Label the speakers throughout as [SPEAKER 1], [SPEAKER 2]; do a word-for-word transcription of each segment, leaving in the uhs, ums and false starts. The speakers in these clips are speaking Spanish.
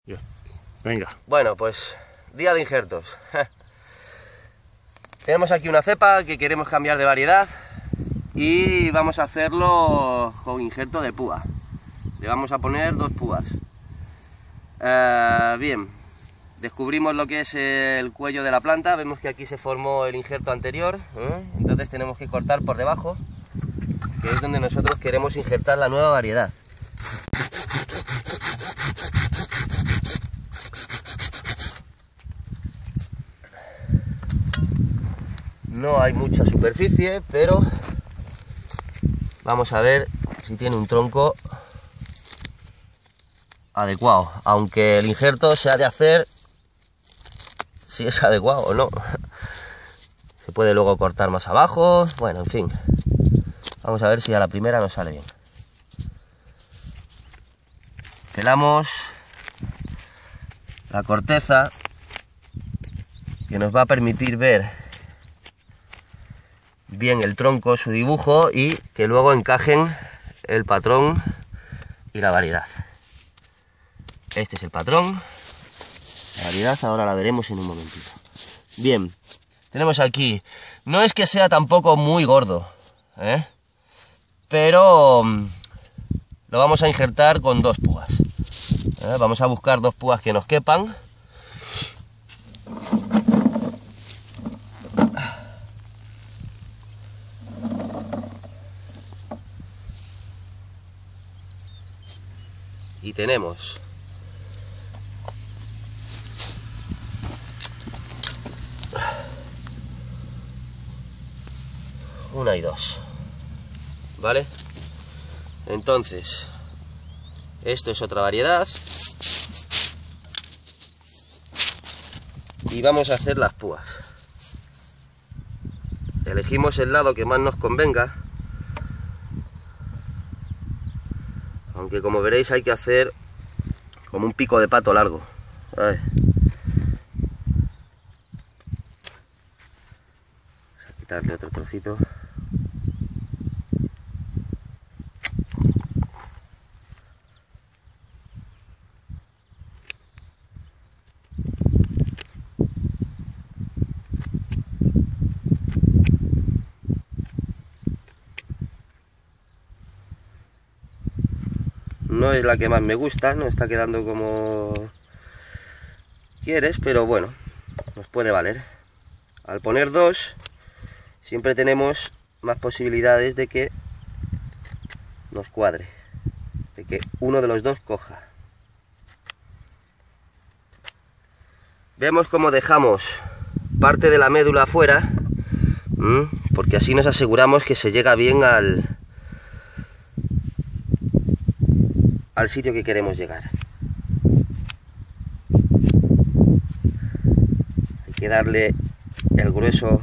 [SPEAKER 1] Venga.
[SPEAKER 2] Bueno, pues día de injertos. Tenemos aquí una cepa que queremos cambiar de variedad y vamos a hacerlo con injerto de púa. Le vamos a poner dos púas. Uh, bien, descubrimos lo que es el cuello de la planta. Vemos que aquí se formó el injerto anterior, ¿eh? Entonces tenemos que cortar por debajo, que es donde nosotros queremos injertar la nueva variedad. No hay mucha superficie, pero vamos a ver si tiene un tronco adecuado, aunque el injerto se ha de hacer si es adecuado o no. Se puede luego cortar más abajo, bueno, en fin. Vamos a ver si a la primera nos sale bien. Pelamos la corteza, que nos va a permitir ver bien el tronco, su dibujo, y que luego encajen el patrón y la variedad. Este es el patrón, la variedad ahora la veremos en un momentito. Bien, tenemos aquí, no es que sea tampoco muy gordo, ¿eh? Pero lo vamos a injertar con dos púas, ¿eh? Vamos a buscar dos púas que nos quepan. Y tenemos una y dos, ¿vale? Entonces, esto es otra variedad y vamos a hacer las púas. Elegimos el lado que más nos convenga, aunque como veréis hay que hacer como un pico de pato largo. Vamos a quitarle otro trocito. No es la que más me gusta, no está quedando como quieres, pero bueno, nos puede valer. Al poner dos, siempre tenemos más posibilidades de que nos cuadre, de que uno de los dos coja. Vemos cómo dejamos parte de la médula afuera, porque así nos aseguramos que se llega bien al al sitio que queremos llegar. Hay que darle el grueso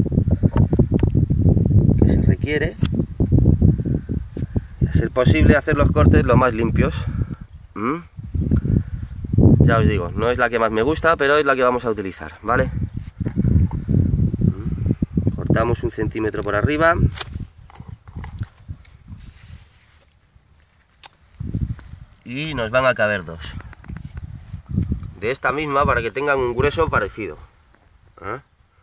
[SPEAKER 2] que se requiere y a ser posible hacer los cortes lo más limpios. ¿Mm? Ya os digo, no es la que más me gusta, pero es la que vamos a utilizar, ¿vale? ¿Mm? Cortamos un centímetro por arriba. Y nos van a caber dos de esta misma para que tengan un grueso parecido, ¿eh?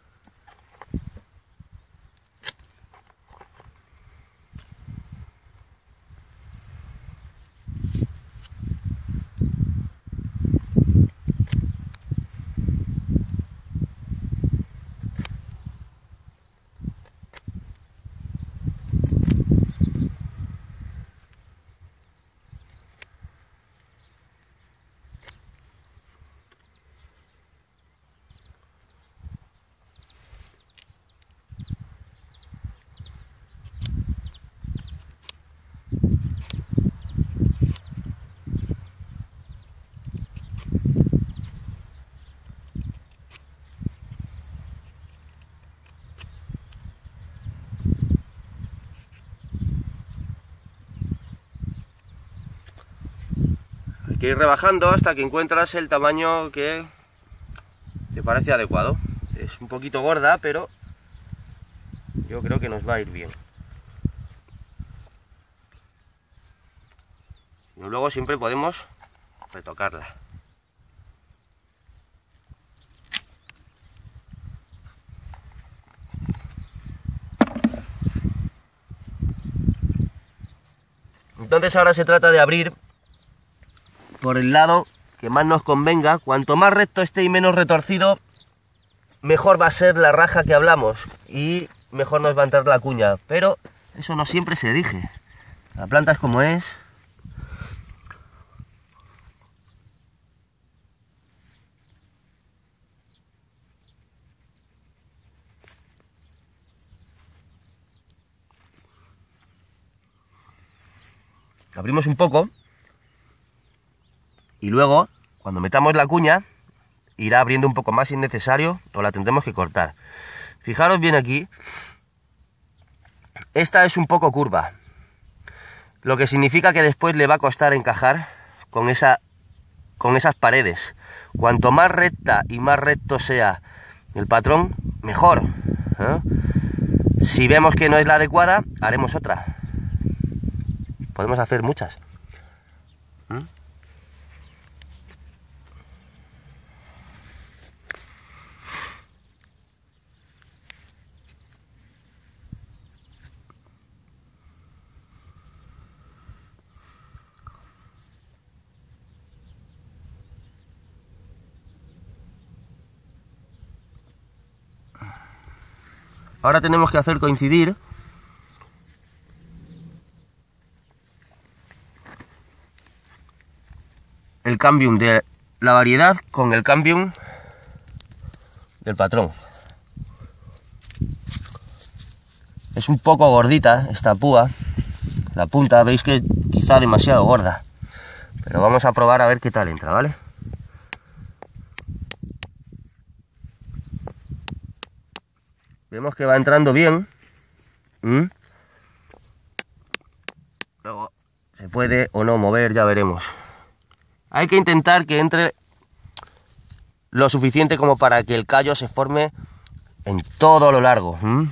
[SPEAKER 2] Hay que ir rebajando hasta que encuentras el tamaño que te parece adecuado. Es un poquito gorda, pero yo creo que nos va a ir bien. Y luego siempre podemos retocarla. Entonces ahora se trata de abrir por el lado que más nos convenga. Cuanto más recto esté y menos retorcido, mejor va a ser la raja que hablamos y mejor nos va a entrar la cuña. Pero eso no siempre se dirige. La planta es como es. Abrimos un poco y luego, cuando metamos la cuña, irá abriendo un poco más si es necesario o la tendremos que cortar. Fijaros bien aquí, esta es un poco curva, lo que significa que después le va a costar encajar con, esa, con esas paredes. Cuanto más recta y más recto sea el patrón, mejor, ¿eh? Si vemos que no es la adecuada, haremos otra. Podemos hacer muchas. ¿Mm? Ahora tenemos que hacer coincidir el cambium de la variedad con el cambium del patrón. Es un poco gordita esta púa, la punta, veis que es quizá demasiado gorda, pero vamos a probar a ver qué tal entra, ¿vale? Vemos que va entrando bien. ¿Mm? Luego se puede o no mover, ya veremos. Hay que intentar que entre lo suficiente como para que el callo se forme en todo lo largo. ¿Mm?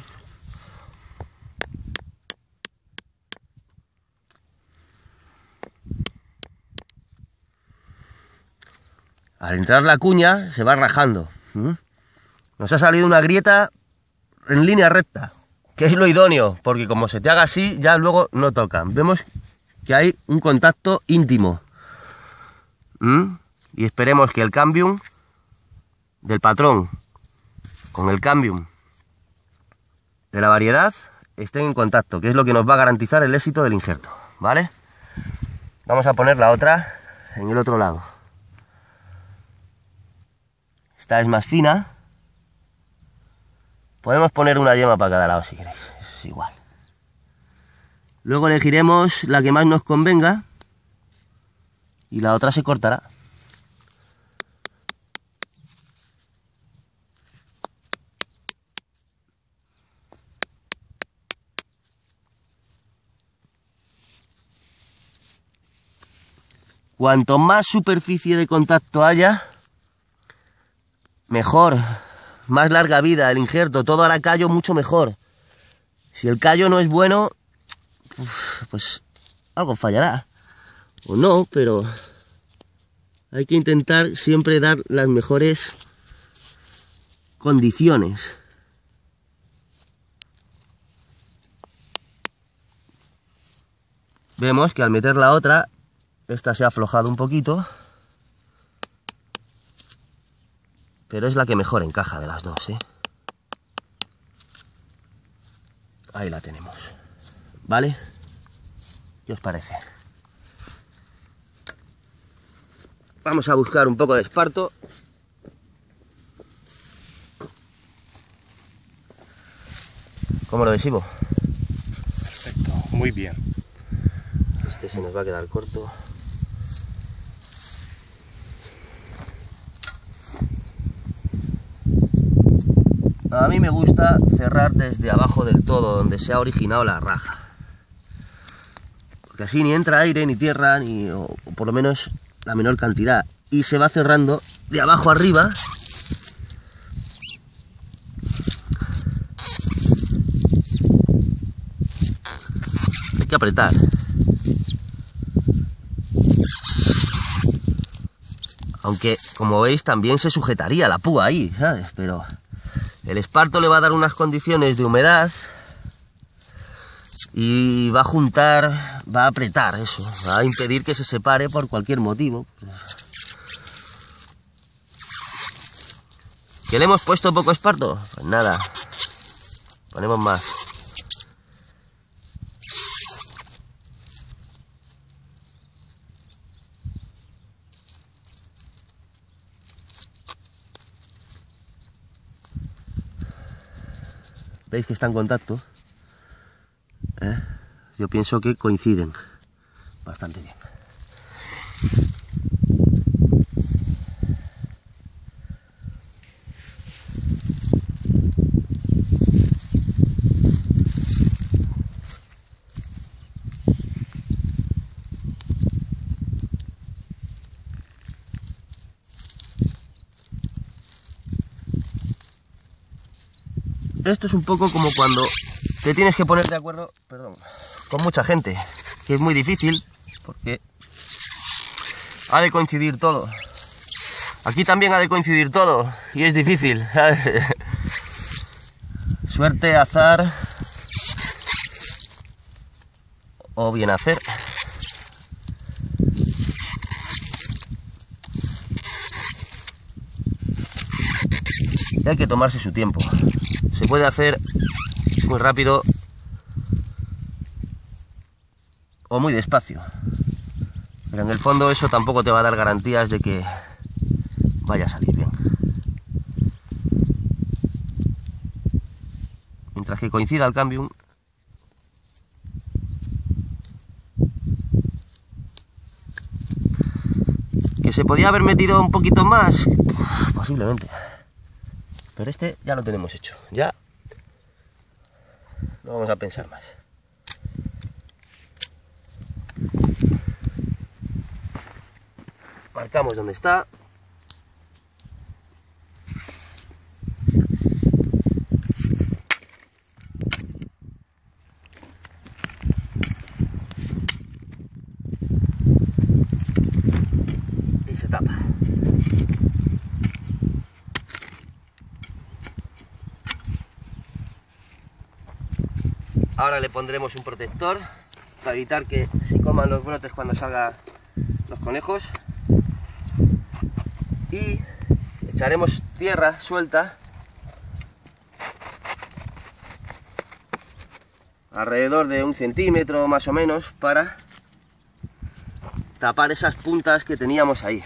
[SPEAKER 2] Al entrar la cuña se va rajando. ¿Mm? Nos ha salido una grieta en línea recta, que es lo idóneo, porque como se te haga así, ya luego no tocan. Vemos que hay un contacto íntimo. ¿Mm? Y esperemos que el cambium del patrón con el cambium de la variedad estén en contacto, que es lo que nos va a garantizar el éxito del injerto, ¿vale? Vamos a poner la otra en el otro lado. Esta es más fina. Podemos poner una yema para cada lado si queréis, eso es igual. Luego elegiremos la que más nos convenga y la otra se cortará. Cuanto más superficie de contacto haya, mejor. Más larga vida el injerto, todo hará callo mucho mejor. Si el callo no es bueno, pues algo fallará. O no, pero hay que intentar siempre dar las mejores condiciones. Vemos que al meter la otra, esta se ha aflojado un poquito, pero es la que mejor encaja de las dos, ¿eh? Ahí la tenemos, ¿vale? ¿Qué os parece? Vamos a buscar un poco de esparto. ¿Cómo lo deshibo?
[SPEAKER 1] Perfecto, muy bien.
[SPEAKER 2] Este se nos va a quedar corto. A mí me gusta cerrar desde abajo del todo, donde se ha originado la raja. Porque así ni entra aire, ni tierra, ni, o, o por lo menos la menor cantidad. Y se va cerrando de abajo arriba. Hay que apretar. Aunque, como veis, también se sujetaría la púa ahí, ¿sabes? Pero el esparto le va a dar unas condiciones de humedad y va a juntar va a apretar eso, va a impedir que se separe por cualquier motivo. ¿Que le hemos puesto poco esparto? Pues nada, ponemos más. ¿Veis que está en contacto? ¿Eh? Yo pienso que coinciden bastante bien. Esto es un poco como cuando te tienes que poner de acuerdo, perdón, con mucha gente, que es muy difícil porque ha de coincidir todo. Aquí también ha de coincidir todo y es difícil, ¿sabes? Suerte, azar o bien hacer. Y hay que tomarse su tiempo. Se puede hacer muy rápido o muy despacio, pero en el fondo eso tampoco te va a dar garantías de que vaya a salir bien. Mientras que coincida el cambium, que se podía haber metido un poquito más, posiblemente. Pero este ya lo tenemos hecho, ya no vamos a pensar más. Marcamos dónde está. Y se tapa. Ahora le pondremos un protector para evitar que se coman los brotes cuando salgan los conejos. Y echaremos tierra suelta alrededor de un centímetro más o menos para tapar esas puntas que teníamos ahí,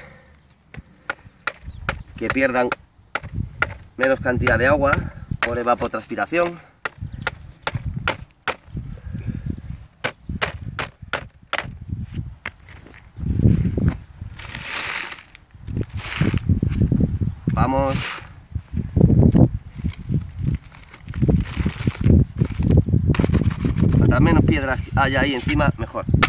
[SPEAKER 2] que pierdan menos cantidad de agua por evapotranspiración. Vamos. Cuantas menos piedras haya ahí encima, mejor.